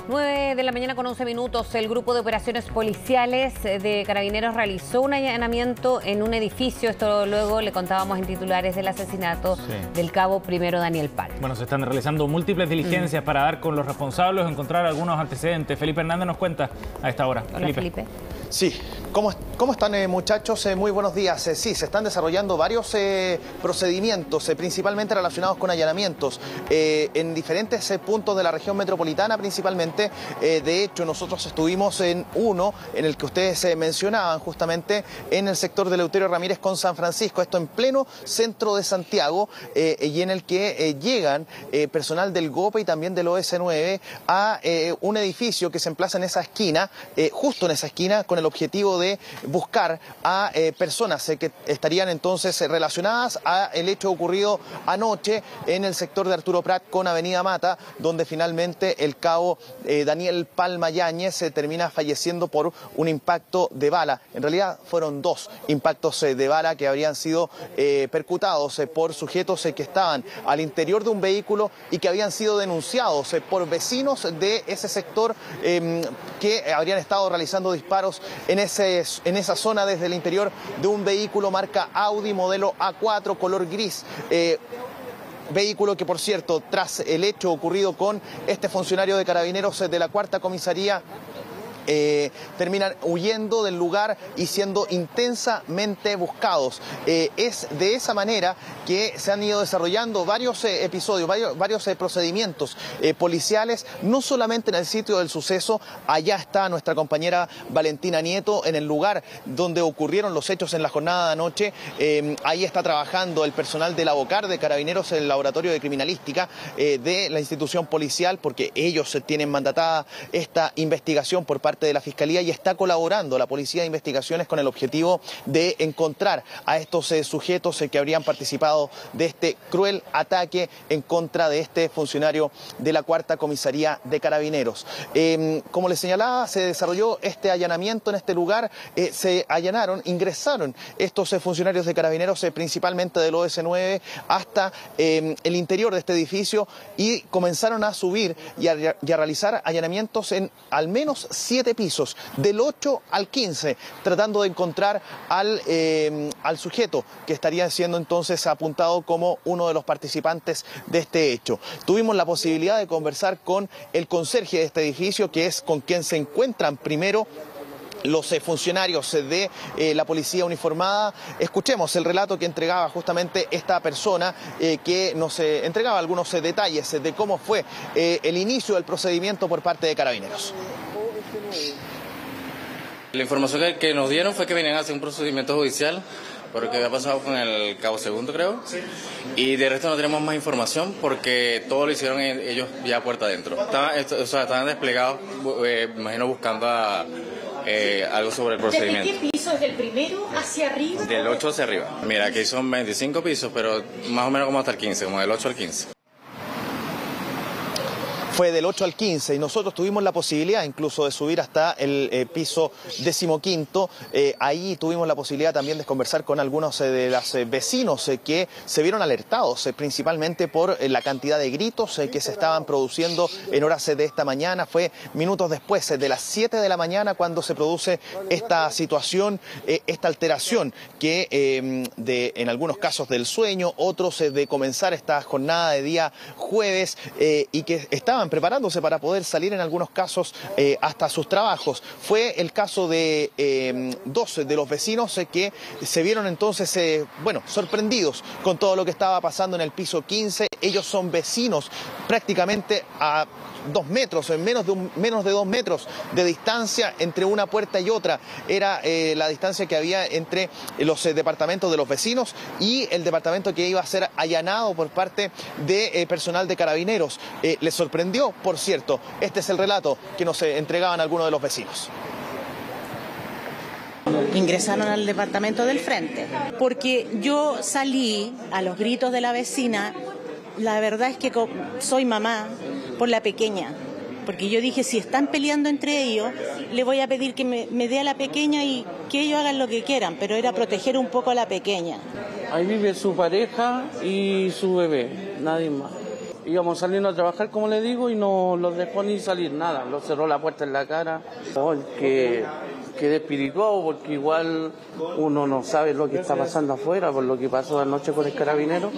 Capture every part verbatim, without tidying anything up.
nueve de la mañana con once minutos, el grupo de operaciones policiales de Carabineros realizó un allanamiento en un edificio. Esto luego le contábamos en titulares del asesinato sí. del cabo primero Daniel Palma. Bueno, se están realizando múltiples diligencias mm. para dar con los responsables o encontrar algunos antecedentes. Felipe Hernández nos cuenta a esta hora. Hola, Felipe. Felipe. Sí, ¿cómo, cómo están eh, muchachos? Eh, muy buenos días. Eh, sí, se están desarrollando varios eh, procedimientos, eh, principalmente relacionados con allanamientos, eh, en diferentes eh, puntos de la región metropolitana principalmente. Eh, de hecho, nosotros estuvimos en uno, en el que ustedes eh, mencionaban, justamente en el sector de Eleuterio Ramírez con San Francisco, esto en pleno centro de Santiago, eh, y en el que eh, llegan eh, personal del GOPE y también del O S nueve a eh, un edificio que se emplaza en esa esquina, eh, justo en esa esquina, con el objetivo de buscar a eh, personas eh, que estarían entonces eh, relacionadas a el hecho ocurrido anoche en el sector de Arturo Prat con Avenida Mata, donde finalmente el cabo eh, Daniel Palma Yáñez se eh, termina falleciendo por un impacto de bala. En realidad fueron dos impactos eh, de bala que habrían sido eh, percutados eh, por sujetos eh, que estaban al interior de un vehículo y que habían sido denunciados eh, por vecinos de ese sector eh, que habrían estado realizando disparos En, ese, en esa zona desde el interior de un vehículo marca Audi modelo A cuatro color gris. Eh, Vehículo que, por cierto, tras el hecho ocurrido con este funcionario de Carabineros de la cuarta comisaría, Eh, terminan huyendo del lugar y siendo intensamente buscados. Eh, es de esa manera que se han ido desarrollando varios eh, episodios, varios, varios eh, procedimientos eh, policiales, no solamente en el sitio del suceso. Allá está nuestra compañera Valentina Nieto, en el lugar donde ocurrieron los hechos en la jornada de anoche. Eh, ahí está trabajando el personal del ABOCAR de Carabineros, el laboratorio de criminalística eh, de la institución policial, porque ellos eh, tienen mandatada esta investigación por parte de la Fiscalía, y está colaborando la Policía de Investigaciones con el objetivo de encontrar a estos eh, sujetos eh, que habrían participado de este cruel ataque en contra de este funcionario de la cuarta comisaría de Carabineros. Eh, como les señalaba, se desarrolló este allanamiento en este lugar, eh, se allanaron, ingresaron estos eh, funcionarios de Carabineros, eh, principalmente del O S nueve, hasta eh, el interior de este edificio, y comenzaron a subir y a, y a realizar allanamientos en al menos siete pisos, del ocho al quince, tratando de encontrar al, eh, al sujeto que estaría siendo entonces apuntado como uno de los participantes de este hecho. Tuvimos la posibilidad de conversar con el conserje de este edificio, que es con quien se encuentran primero los eh, funcionarios de eh, la policía uniformada. Escuchemos el relato que entregaba justamente esta persona eh, que nos eh, entregaba algunos eh, detalles eh, de cómo fue eh, el inicio del procedimiento por parte de Carabineros. La información que, que nos dieron fue que venían a hacer un procedimiento judicial por lo que había pasado con el cabo segundo, creo. Sí. Y de resto no tenemos más información porque todo lo hicieron ellos ya puerta adentro. Estaban, esto, o sea, estaban desplegados, eh, me imagino, buscando a, eh, algo sobre el procedimiento. ¿Desde qué piso? ¿Es del primero hacia arriba? Del ocho hacia arriba. Mira, aquí son veinticinco pisos, pero más o menos como hasta el quince, como del ocho al quince. Fue del ocho al quince y nosotros tuvimos la posibilidad incluso de subir hasta el eh, piso decimoquinto. Eh, ahí tuvimos la posibilidad también de conversar con algunos eh, de los eh, vecinos eh, que se vieron alertados eh, principalmente por eh, la cantidad de gritos eh, que se estaban produciendo en horas eh, de esta mañana. Fue minutos después eh, de las siete de la mañana cuando se produce esta situación, eh, esta alteración que eh, de, en algunos casos del sueño, otros eh, de comenzar esta jornada de día jueves eh, y que estaban preparándose para poder salir en algunos casos eh, hasta sus trabajos. Fue el caso de eh, dos de los vecinos eh, que se vieron entonces, eh, bueno, sorprendidos con todo lo que estaba pasando en el piso quince. Ellos son vecinos prácticamente a dos metros, en menos de, un, menos de dos metros de distancia entre una puerta y otra. Era eh, la distancia que había entre los eh, departamentos de los vecinos y el departamento que iba a ser allanado por parte de eh, personal de Carabineros. Eh, les sorprendió, por cierto. Este es el relato que nos eh, entregaban algunos de los vecinos. Ingresaron al departamento del frente, porque yo salí a los gritos de la vecina. La verdad es que soy mamá por la pequeña, porque yo dije, si están peleando entre ellos, le voy a pedir que me, me dé a la pequeña y que ellos hagan lo que quieran, pero era proteger un poco a la pequeña. Ahí vive su pareja y su bebé, nadie más. íbamos saliendo a trabajar, como le digo, y no los dejó ni salir nada, los cerró la puerta en la cara. Oh, que quedé espirituado porque igual uno no sabe lo que está pasando afuera por lo que pasó anoche con el carabinero.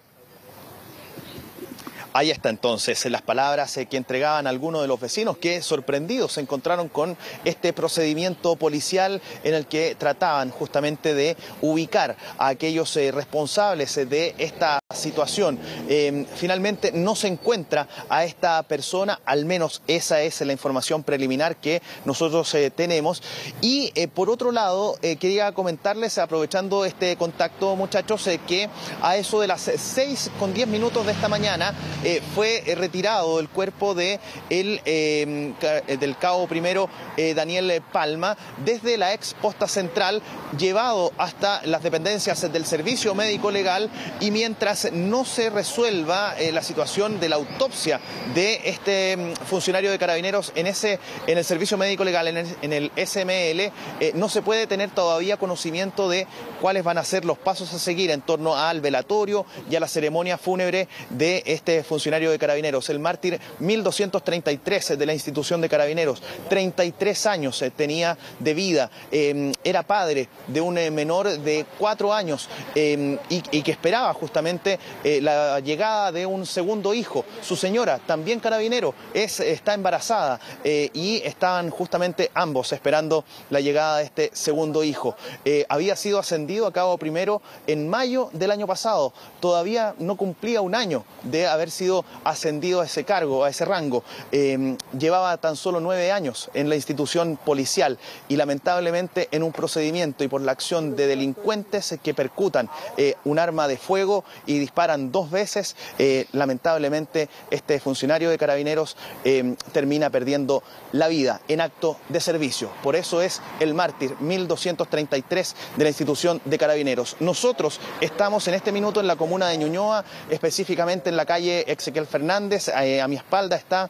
Ahí está entonces las palabras eh, que entregaban algunos de los vecinos que, sorprendidos, se encontraron con este procedimiento policial en el que trataban justamente de ubicar a aquellos eh, responsables eh, de esta situación. Eh, finalmente no se encuentra a esta persona, al menos esa es la información preliminar que nosotros eh, tenemos. Y eh, por otro lado, eh, quería comentarles, aprovechando este contacto, muchachos, eh, que a eso de las seis con diez minutos de esta mañana, Eh, fue eh, retirado el cuerpo de el, eh, del cabo primero eh, Daniel Palma desde la ex posta central, llevado hasta las dependencias del servicio médico legal, y mientras no se resuelva eh, la situación de la autopsia de este mm, funcionario de Carabineros en ese en el servicio médico legal, en el, en el S M L, eh, no se puede tener todavía conocimiento de cuáles van a ser los pasos a seguir en torno al velatorio y a la ceremonia fúnebre de este funcionario funcionario de Carabineros, el mártir mil doscientos treinta y tres de la institución de Carabineros. treinta y tres años tenía de vida, eh, era padre de un menor de cuatro años eh, y, y que esperaba justamente eh, la llegada de un segundo hijo. Su señora, también carabinero, es, está embarazada eh, y estaban justamente ambos esperando la llegada de este segundo hijo. Eh, había sido ascendido a cabo primero en mayo del año pasado, todavía no cumplía un año de haber sido ascendido a ese cargo, a ese rango. Eh, llevaba tan solo nueve años en la institución policial y lamentablemente en un procedimiento y por la acción de delincuentes que percutan eh, un arma de fuego y disparan dos veces, eh, lamentablemente este funcionario de Carabineros eh, termina perdiendo la vida en acto de servicio. Por eso es el mártir mil doscientos treinta y tres de la institución de Carabineros. Nosotros estamos en este minuto en la comuna de Ñuñoa, específicamente en la calle Ezequiel Fernández. Eh, a mi espalda está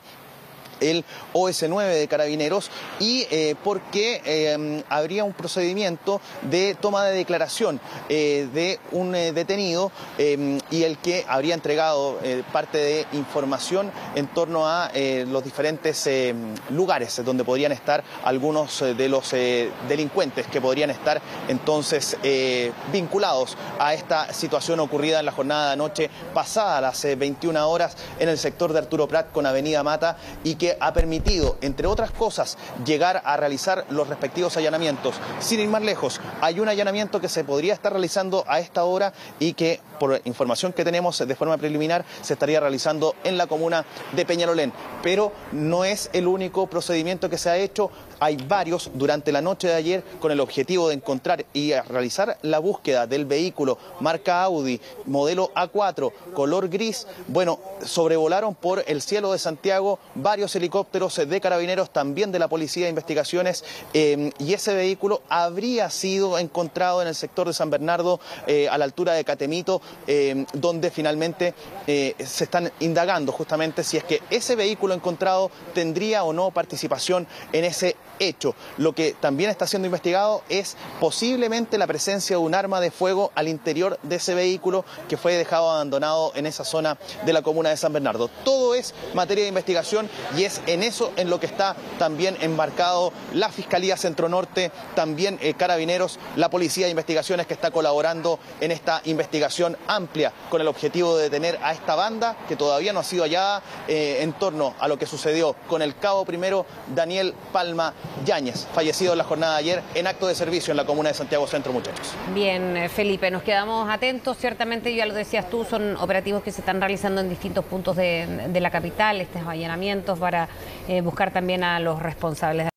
el O S nueve de Carabineros y eh, porque eh, habría un procedimiento de toma de declaración eh, de un eh, detenido eh, y el que habría entregado eh, parte de información en torno a eh, los diferentes eh, lugares donde podrían estar algunos eh, de los eh, delincuentes que podrían estar entonces eh, vinculados a esta situación ocurrida en la jornada de anoche pasada a las eh, veintiuna horas en el sector de Arturo Prat con Avenida Mata, y que ha permitido, entre otras cosas, llegar a realizar los respectivos allanamientos. Sin ir más lejos, hay un allanamiento que se podría estar realizando a esta hora y que, por información que tenemos de forma preliminar, se estaría realizando en la comuna de Peñalolén. Pero no es el único procedimiento que se ha hecho. Hay varios durante la noche de ayer con el objetivo de encontrar y realizar la búsqueda del vehículo marca Audi, modelo A cuatro, color gris. Bueno, sobrevolaron por el cielo de Santiago varios helicópteros de Carabineros, también de la Policía de Investigaciones, eh, y ese vehículo habría sido encontrado en el sector de San Bernardo, eh, a la altura de Catemito, eh, donde finalmente eh, se están indagando justamente si es que ese vehículo encontrado tendría o no participación en ese hecho. Lo que también está siendo investigado es posiblemente la presencia de un arma de fuego al interior de ese vehículo que fue dejado abandonado en esa zona de la comuna de San Bernardo. Todo es materia de investigación y es en eso en lo que está también embarcado la Fiscalía Centro Norte, también eh, Carabineros, la Policía de Investigaciones que está colaborando en esta investigación amplia con el objetivo de detener a esta banda que todavía no ha sido hallada eh, en torno a lo que sucedió con el cabo primero Daniel Palma Yáñez, fallecido en la jornada de ayer en acto de servicio en la comuna de Santiago Centro, muchachos. Bien, Felipe, nos quedamos atentos. Ciertamente, ya lo decías tú, son operativos que se están realizando en distintos puntos de, de la capital, estos allanamientos para eh, buscar también a los responsables.